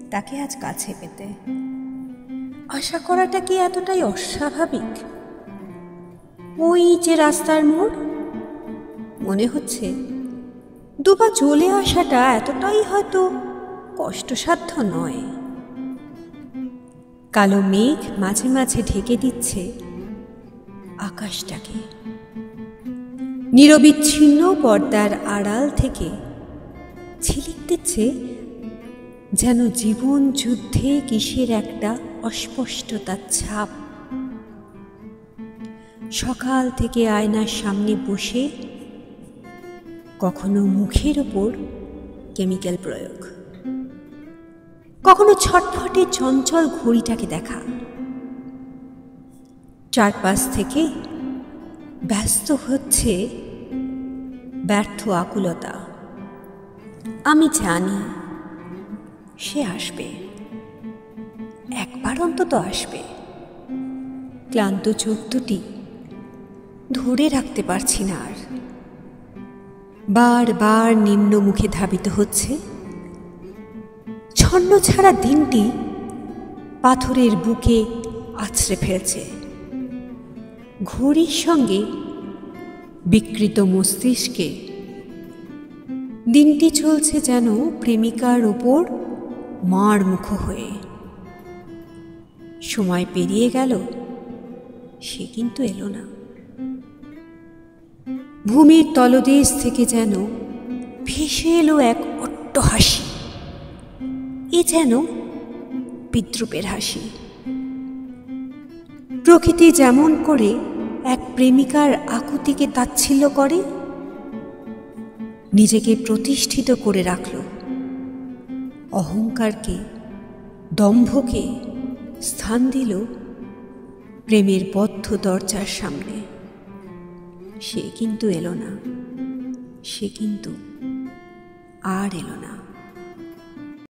তাকে আজ কাছে পেতে। আশা করাটা কি এতটাই অস্বাভাবিক? ওই যে রাস্তার মোড়, মনে হচ্ছে দুপা চলে আসাটা এতটাই হয়তো কষ্টসাধ্য নয়। কালো মেঘ মাঝে মাঝে ঢেকে দিচ্ছে আকাশটাকে। নিরবিচ্ছিন্ন পর্দার আড়াল থেকে ঝিলিক দিচ্ছে যেন জীবন যুদ্ধে কিসের একটা অস্পষ্টতার ছাপ। সকাল থেকে আয়নার সামনে বসে কখনো মুখের ওপর কেমিক্যাল প্রয়োগ, কখনো ছটফটে চঞ্চল ঘড়িটাকে দেখা, চারপাশ থেকে ব্যস্ত হচ্ছে ব্যর্থ আকুলতা। আমি জানি সে আসবে, একবার অন্তত আসবে। ক্লান্ত চোখ দুটি ধরে রাখতে পারছি না আর। বারবার নিম্ন মুখে ধাবিত হচ্ছে ছন্ন ছাড়া দিনটি পাথরের বুকে আছড়ে ফেলছে। ঘড়ির সঙ্গে বিকৃত মস্তিষ্কে দিনটি চলছে যেন প্রেমিকার ওপর মার মুখ হয়ে। সময় পেরিয়ে গেল, সে কিন্তু এলো না। ভূমির তলদেশ থেকে যেন ভেসে এলো এক অট্ট হাসি। এ যেন বিদ্রুপের হাসি। প্রকৃতি যেমন করে এক প্রেমিকার আকুতিকে তাচ্ছিল্য করে, নিজেকে প্রতিষ্ঠিত করে রাখল, অহংকারকে দম্ভকে স্থান দিল প্রেমের বদ্ধ দরজার সামনে। সে কিন্তু এলো না, সে কিন্তু আর এলো না।